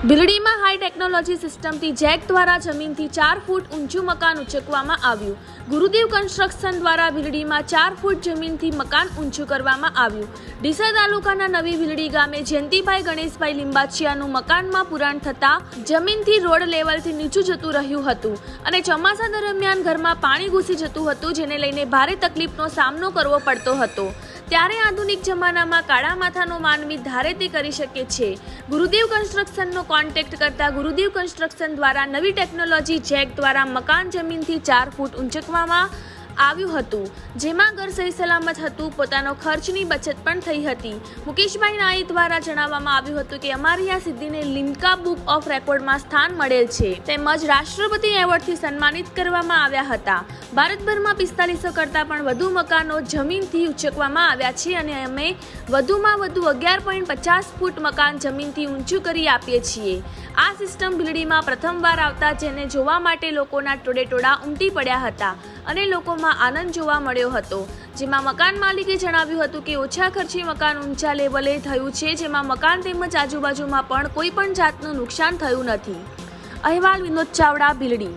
ભીલડી में high technology system थी जेक द्वारा जमीन थी 4 फूट ऊंचू मकान उचकवामां आव्युं। गुरुदेव कन्स्ट्रक्शन द्वारा भीलडी में 4 फूट जमीन थी मकान ऊंचू करवामां आव्युं। ડીસા તાલુકાના નવી ભીલડી ગામે જયંતિભાઈ ગણેશભાઈ લીંબાચિયાનું મકાનમાં પુરાણ થતા જમીનથી રોડ લેવલથી નીચું જતું રહ્યું હતું અને ચોમાસા દરમિયાન ઘરમાં પાણી ઘૂસી જતું હતું, જેને લઈને ભારે તકલીફનો સામનો કરવો પડતો હતો। ત્યારે આધુનિક જમાનામાં કાળા માથાનો માનવી ધારે તે કરી શકે છે। ગુરુદેવ કન્સ્ટ્રક્શનનો કોન્ટેક્ટ કરતા ગુરુદેવ કન્સ્ટ્રક્શન દ્વારા નવી ટેકનોલોજી જેક દ્વારા મકાન જમીનથી 4 ફૂટ ઊંચકવામાં આવ્યું હતું, જેમાં ઘર સહી સલામત હતું। પોતાનો ખર્ચની બચત પણ થઈ હતી। મુકેશભાઈ નાઈ દ્વારા જણાવવામાં આવ્યું હતું કે અમારી આ સિદ્ધિને લિમ્કા બુક ઓફ રેકોર્ડમાં સ્થાન મળેલ છે, તેમજ રાષ્ટ્રપતિ એવોર્ડથી સન્માનિત કરવામાં આવ્યા હતા। ભારતભરમાં 4500 કરતાં પણ વધુ મકાનો જમીનથી ઉંચકવામાં આવ્યા છે અને અમે વધુમાં વધુ 11.50 ફૂટ મકાન જમીનથી ઊંચું કરી આપીએ છીએ। આ સિસ્ટમ ભીલડીમાં પ્રથમવાર આવતા જેને જોવા માટે લોકોના ટોળેટોળા ઉમટી પડ્યા હતા અને લોકોમાં આનંદ જોવા મળ્યો હતો, જેમાં મકાન માલિકે જણાવ્યું હતું કે ઓછા ખર્ચે મકાન ઊંચા લેવલે થયું છે, જેમાં મકાન તેમજ આજુબાજુમાં પણ કોઈ પણ જાતનું નુકસાન થયું નથી। અહેવાલ વિનોદ ચાવડા, ભીલડી।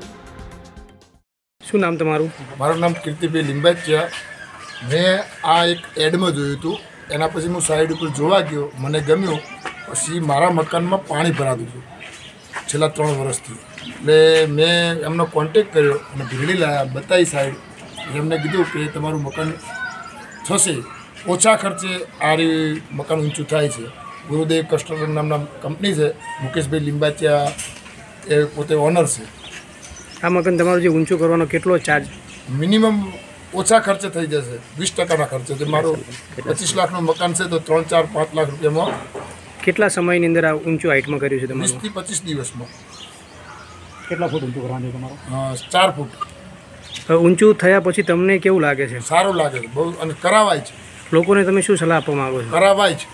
શું નામ તમારું? મારું નામ કીર્તિભાઈ લીંબાચિયા। મેં આ એક એડમાં જોયું હતું, એના પછી હું સાઈડ ઉપર જોવા ગયો, મને ગમ્યું। પછી મારા મકાનમાં પાણી ભરાતું હતું છેલ્લા 3 વર્ષથી, એટલે મેં એમનો કોન્ટેક્ટ કર્યો અને ભીલડી લાવ્યા, બતાવી સાઈડ। એમને કીધું કે તમારું મકાન થશે, ઓછા ખર્ચે આ મકાન ઊંચું થાય છે। ગુરુદેવ કન્સ્ટ્રક્શન નામના કંપની છે, મુકેશભાઈ લીંબાચિયા એ પોતે ઓનર છે। આ મકાન તમારું જે ઊંચું કરવાનો કેટલો ચાર્જ? મિનિમમ ઓછા ખર્ચે થઈ જશે, 20% ખર્ચે। તો મારું 25 લાખનું મકાન છે, તો 3, 4, 5 લાખ રૂપિયામાં કેટલા સમયની અંદર આ ઊંચું હાઇટમાં કર્યું છે તમારું? 20 થી 25 દિવસમાં। કેટલા ફૂટ ઊંચું કરવાનું છે તમારું? 4 ફૂટ। ઊંચું થયા પછી તમને કેવું લાગે છે? સારું લાગે છે બહુ, અને કરાવાય છે। લોકોને તમે શું સલાહ આપવા માંગો છો? કરાવાય છે।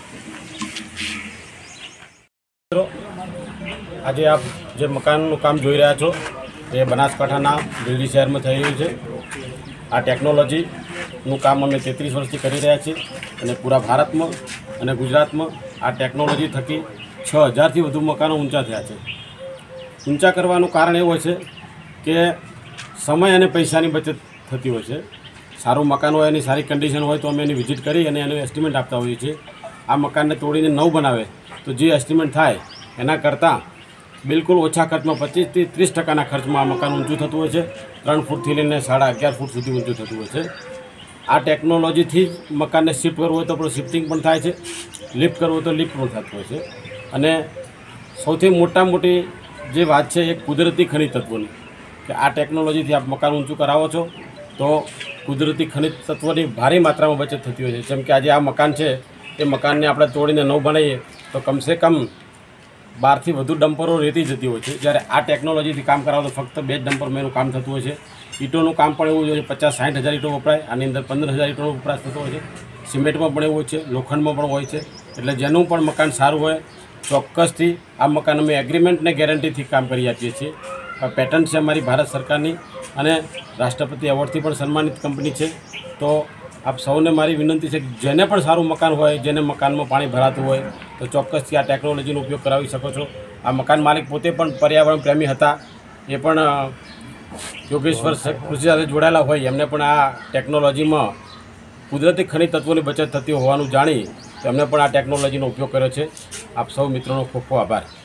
આજે આપ જે મકાનનું કામ જોઈ રહ્યા છો એ બનાસકાંઠાના ભીલડી શહેરમાં થઈ રહ્યું છે। આ ટેકનોલોજીનું કામ અમે 33 વર્ષથી કરી રહ્યા છીએ અને પૂરા ભારતમાં અને ગુજરાતમાં આ ટેકનોલોજી થકી 6000થી વધુ મકાનો ઊંચા થયા છે। ઊંચા કરવાનું કારણ એવું હોય છે કે સમય અને પૈસાની બચત થતી હોય છે। સારું મકાન હોય, એની સારી કન્ડિશન હોય તો અમે એની વિઝિટ કરી અને એનું એસ્ટિમેટ આપતા હોઈએ છીએ। આ મકાનને તોડીને નવું બનાવે તો જે એસ્ટિમેટ થાય એના કરતાં બિલકુલ ઓછા ખર્ચમાં 25 થી 30% ખર્ચમાં આ મકાન ઊંચું થતું હોય છે। 3 ફૂટથી લઈને 11.5 ફૂટ સુધી ઊંચું થતું હોય છે। આ ટેકનોલોજીથી મકાનને શિફ્ટ કરવું હોય તો પણ શિફ્ટિંગ પણ થાય છે, લિફ્ટ કરવું હોય તો લિફ્ટ પણ થતું હોય છે। અને સૌથી મોટી જે વાત છે એ કુદરતી ખનિજ તત્વોની, કે આ ટેકનોલોજીથી આપ મકાન ઊંચું કરાવો છો તો કુદરતી ખનિજ તત્વોની ભારે માત્રામાં બચત થતી હોય છે। જેમ કે આજે આ મકાન છે એ મકાનને આપણે તોડીને નવું બનાવીએ તો કમસે કમ 12 થી વધુ ડમ્પરો રહેતી જતી હોય છે, જ્યારે આ ટેકનોલોજીથી કામ કરાવો તો ફક્ત 2 ડમ્પરમાં એનું કામ થતું હોય છે। ઈંટોનું કામ પણ એવું હોય છે, 50-60 હજાર ઈંટો વપરાય, આની અંદર 15,000 ઈંટોનો વપરાશ થતો હોય છે। સિમેન્ટમાં પણ એવું હોય છે, લોખંડમાં પણ હોય છે। એટલે જેનું પણ મકાન સારું હોય ચોક્કસથી આ મકાન અમે એગ્રીમેન્ટને ગેરંટીથી કામ કરી આપીએ છીએ। આ પેટન્ટ છે અમારી ભારત સરકારની અને રાષ્ટ્રપતિ એવોર્ડથી પણ સન્માનિત કંપની છે। તો આપ સૌને મારી વિનંતી છે કે જેને પણ સારું મકાન હોય, જેને મકાનમાં પાણી ભરાતું હોય તો ચોક્કસથી આ ટેકનોલોજીનો ઉપયોગ કરાવી શકો છો। આ મકાન માલિક પોતે પણ પર્યાવરણ પ્રેમી હતા, એ પણ યોગેશ્વર કૃષિ સાથે જોડાયેલા હોય, એમને પણ આ ટેકનોલોજીમાં કુદરતી ખનિજ તત્વોની બચત થતી હોવાનું જાણી એમને પણ આ ટેકનોલોજીનો ઉપયોગ કર્યો છે। આપ સૌ મિત્રોનો ખૂબ ખૂબ આભાર।